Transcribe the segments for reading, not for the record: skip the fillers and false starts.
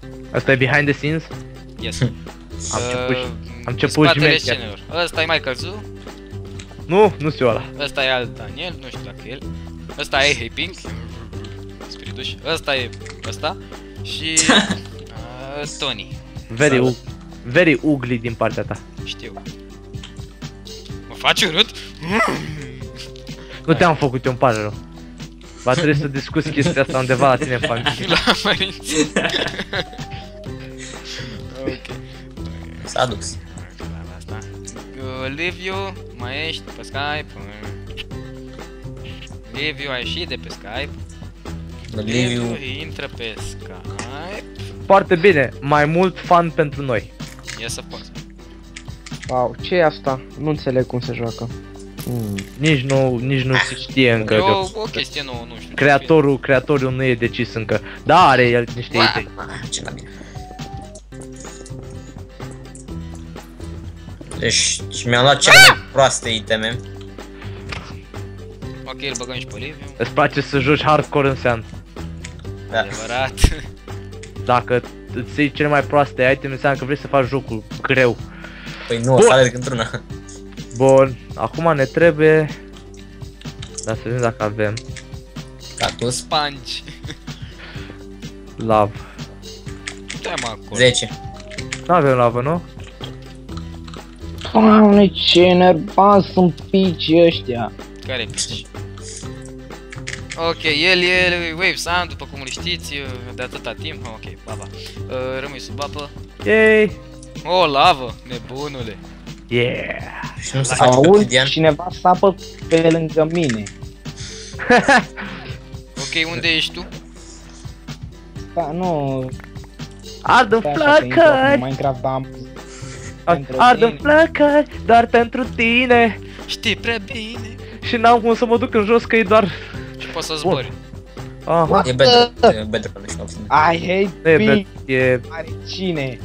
Asta e behind the scenes? Yes. Am început Spatele șmecher. scenelor. Ăsta e Michael Zu. Nu știu ăla. Ăsta e alt Daniel, nu știu dacă e el. Ăsta e Hey Pink. Spirituș. Ăsta e ăsta. Și Tony. Very ugly din partea ta. Știu. Mă faci urât? Nu te-am făcut, eu îmi pare rău. Va trebui să discuți chestia asta undeva la tine în familie. La părinți. Ok. S-a dus. Asta. Liviu, mai ești pe Skype? Liviu a ieșit de pe Skype. Liviu. Intră pe Skype. Foarte bine, mai mult fan pentru noi. Ia să poți. Wow, ce e asta? Nu înțeleg cum se joacă. Nici nu se știe încă. E o chestie nouă, nu știu. Creatorul nu e decis încă. Da, are el niște idei. Ce la mine. Deci mi-am luat cele mai proaste iteme. Ok, îl băgăm și pe Liviu. Îți place să joci hardcore în sean. Da. Adevărat. Dacă îți iei cele mai proaste item, înseamnă că vrei să faci jocul greu. Păi nu, o să alerg într-una. Bun, acum ne trebuie... Dar să vedem dacă avem Cactus. Sponge. love. Te-am acolo. 10. Nu avem lavă, nu? Doamne, ce nervați sunt picii ăștia. Care pici? Ok, el e Wave Sound, după cum îl știți, de atâta timp. Ok, baba. Rămâi sub apă. Yay! O, lavă, nebunule. Yeah! Și nu se face Aud cotidian. cineva sapă pe lângă mine. Ok, unde ești tu? Da, nu... Ardă stai așa că intru acum în flăcări! Minecraft, dar am... pentru Ardă tine. flăcări, doar pentru tine! Știi prea bine. Și n-am cum să mă duc în jos, că e doar... Și poți să zbori. Aha, E bedrock, nu știu opțiune. I hate nu e pink. e... Are cine?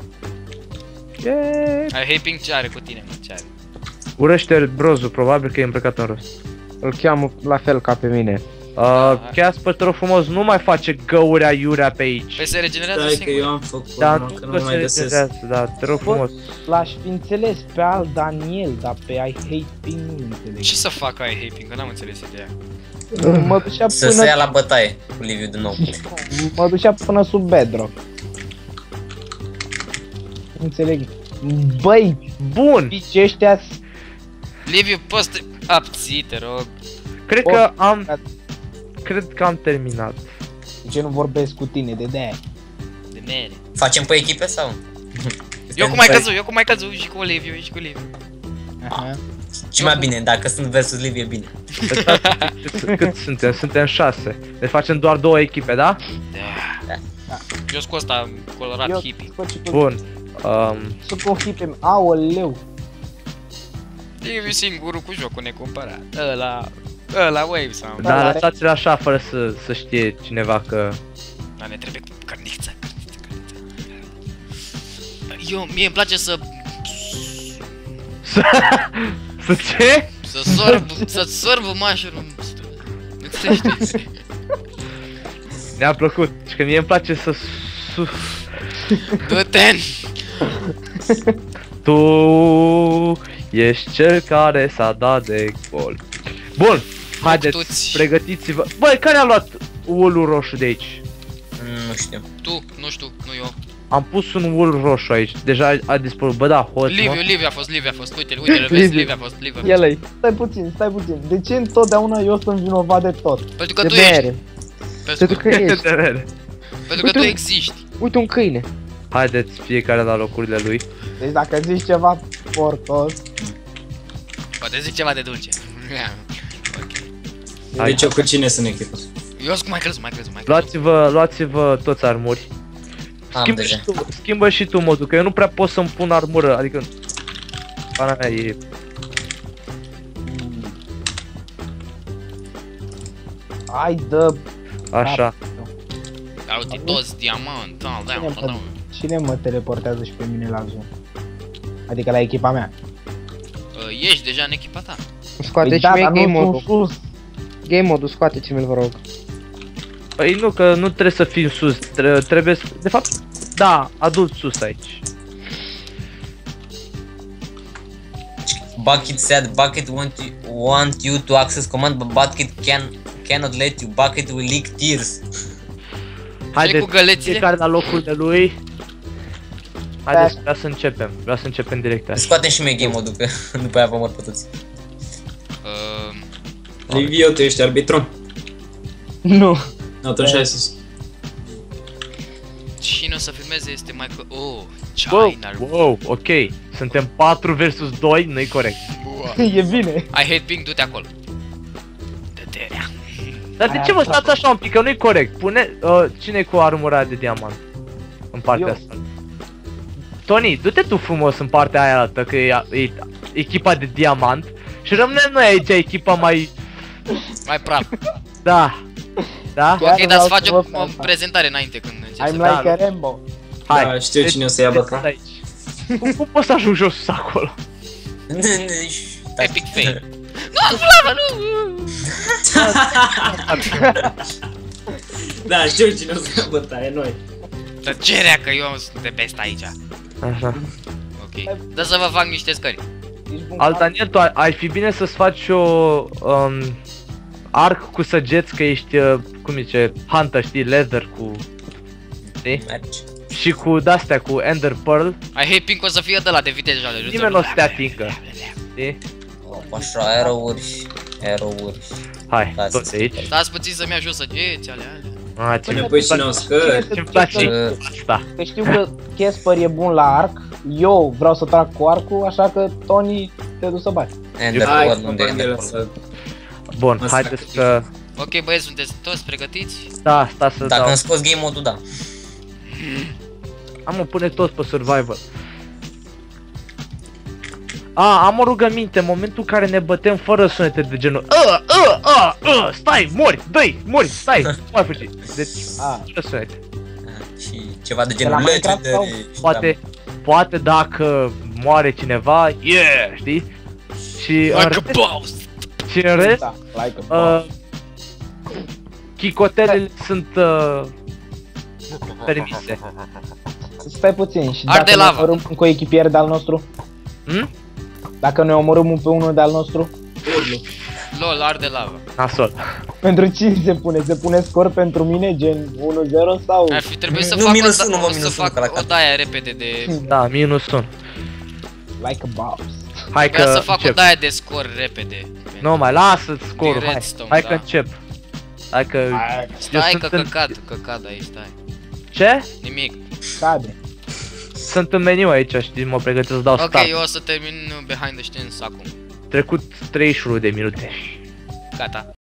e... Ai Hey Pink, ce are cu tine, mă, ce are? Urăște brozul, probabil că e îmbrăcat în roz. Îl cheamă la fel ca pe mine. Casper, te rog frumos, nu mai face găuri aiurea pe aici. Păi se regenerează Stai că eu singur. am făcut, Da, mă, nu că că nu mai se găsesc. regenerează, da, te rog frumos. L-aș fi înțeles pe al Daniel, dar pe I hate pink nu înțeleg. Ce să fac ai Hey Pink, că n-am înțeles ideea. Mă ducea Să se până... ia la bătaie cu Liviu din nou. Mă ducea până sub bedrock. Înțeleg. Băi, Bun, pici ăștia Liviu, poți te abții, te rog. cred că am... Cred că am terminat. ce nu vorbesc cu tine de de-aia. De mere. Facem pe echipe sau? Eu cum ai căzut, eu cum ai căzut și cu Liviu, și cu Liviu. Aha. Ce mai bine, dacă sunt versus Liviu e bine. Cât suntem? Suntem 6. Deci facem doar 2 echipe, da? Da. Eu sunt cu ăsta colorat Eu hippie. Bun. Sunt cu hippie, aoleu. Liviu singurul cu jocul necumpărat. Ăla Wave Sound. Da, Dar are- lăsați-l așa fără să știe cineva că... Dar ne trebuie cărniță. Mie îmi place să Să ce? să sorb mushroom. Înțelegi? Ne-a plăcut. Și că mie îmi place să... Du-te! Tu ești cel care s-a dat de gol. Bun, haideți, Tuți. pregătiți-vă. Băi, care a luat ulul roșu de aici? Nu știu. Tu, nu știu, nu eu. Am pus un ul roșu aici, deja a dispărut. Bă, da, hot, mă. Liviu a fost, uite-l, vezi, Liviu a fost. El stai puțin. De ce întotdeauna eu sunt vinovat de tot? Pentru că De tu ești. mere. Pentru că ești. Pentru că tu existi. Uite un câine. Haideți fiecare la locurile lui. Deci dacă zici ceva porcos, Poate zic ceva de dulce. Hai. Deci eu cu cine sunt echipă? Eu sunt cu mai crezut. Luați-vă toți armuri. Am deja. Schimbă și tu modul, că eu nu prea pot să-mi pun armură, adică... Pana mea e... ai dă... Așa. Uite toți diamant, Cine mă teleportează și pe mine la zonă? Adică la echipa mea. Ești deja în echipa ta. Păi Scoateți da, mie dar game nu modul. sunt sus. Game modul, scoateți-mi-l, vă rog. Păi nu, că nu trebuie să fii sus, trebuie să... De fapt, da, adult sus aici. Bucket said Bucket want you to access command, but Bucket cannot let you. Bucket will leak tears. Haideți, cu gălețile? fiecare la locul de lui. Haideți, vreau să începem. Vreau să începem direct așa. Scoatem și mie game mode-ul, că după aia vă mor pe toți. Livio, tu ești arbitru? Nu. Atunci hai sus. Cine o să filmeze este Michael... Oh, Wow, China. wow, ok. Suntem 4 versus 2, nu-i corect. E bine. I hate pink, du-te acolo. Dă-te rea. Dar de ce vă stați așa un pic, că nu-i corect? Pune, cine e cu armura de diamant? În partea Eu. asta. Tony, du-te tu frumos în partea aia altă, că e echipa de diamant. Și rămânem noi aici, echipa mai... Mai praf. Da. Da? Chiar Ok, dar vreau să să facem vă fac o asta. prezentare înainte când începi I'm să... like a Rambo. Hai. Da, știu cine o să ia băta. Aici. Cum poți să ajungi jos acolo? Epic fail. Nu, Slava, nu! Da, știu cine o să ia băta, e noi. Tăcerea că eu sunt de best aici. Așa. Ok. Dă să vă fac niște scări. Ești bun. Altaniel, tu ai fi bine să-ți faci o arc cu săgeți, că ești, cum zice, hunter, știi, leather cu... Știi? Mergi. Și cu de-astea, cu ender pearl, I hate pink o să fie de la de viteză de nimeni nu o să te atingă. Știi? Așa, aerouri. Hai, Da, tot de aici. Stați puțin să-mi ajut săgeți alea. A, Până pui și nouă scări. ce-mi place Uh, asta. Că știu că Casper e bun la arc. Eu vreau să trag cu arcul, așa că Tony te duci să bagi. Ender Hai, Pearl, unde e Ender compania Pearl? să... Bun, Asta haideți e. că... Ok, băieți, sunteți toți pregătiți? Da, sta să Dacă dau. îmi scoți game mode-ul, da. Am o pune tot pe survival. Am o rugăminte, în momentul în care ne bătem fără sunete de genul stai, mori, dă-i, mori, stai, nu mai fugi. Deci, fără sunete. Și ceva de la genul Minecraft sau? legendary. Poate dacă moare cineva, știi? Și în Like a rest, boss! și în rest Da, like a chicotelele sunt permise. Stai puțin și Arde dacă ne lava. omorâm un coechipier de-al nostru? Hm? Dacă ne omorâm pe unul de-al nostru? Urlu. LOL, arde lava. Nasol. Pentru cine se pune? Se pune scor pentru mine, gen 1-0 sau? Ar fi trebuit să Nu, fac minus o, unu, mă, să minus unu, fac ca la o cap. daia repede de... Da, -1. Like a boss. Hai Trebuia să că fac o încep. daia de scor repede. Nu mai lasă scorul, hai. Redstone, Hai da. că încep. Hai că... Eu Stai sunt că în- căcad aici, stai. Ce? Nimic. Cade. Sunt în meniu aici, știi, mă pregătesc să dau Ok, start. eu o să termin behind the scenes acum. Trecut 31 de minute. Gata.